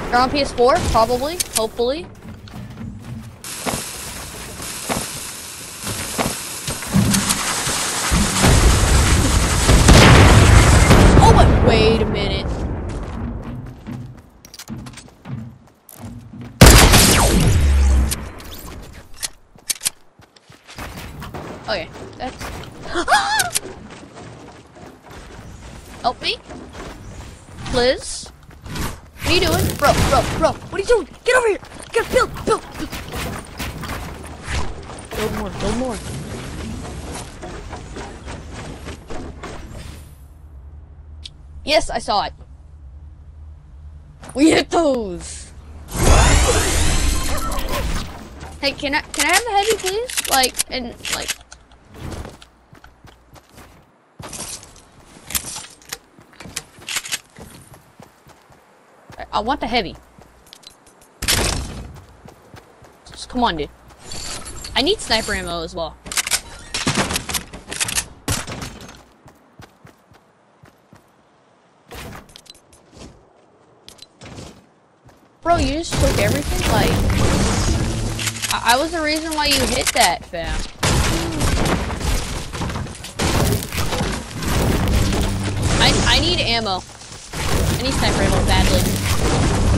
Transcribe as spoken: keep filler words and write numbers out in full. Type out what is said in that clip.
You're on P S four, probably, hopefully. Oh my, wait a minute. Okay, that's... Help me. Liz? What are you doing? Bro, bro, bro, what are you doing? Get over here! Get build, build, build! Build more, build more. Yes, I saw it. We hit those! Hey, can I, can I have the heavy, please? Like, and, like... I want the heavy. Just come on, dude. I need sniper ammo as well. Bro, you just took everything? Like... I, I was the reason why you hit that, fam. I, I need ammo. I need sniper ammo badly.